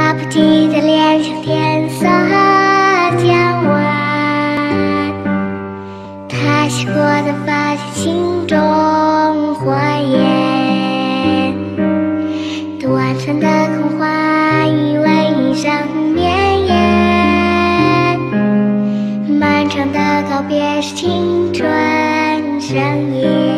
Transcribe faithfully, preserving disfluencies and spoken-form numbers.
那不羁的脸上天色将晚，他洗过的发间心中火焰，短暂的空话以为一生绵延，漫长的告别是青春盛宴。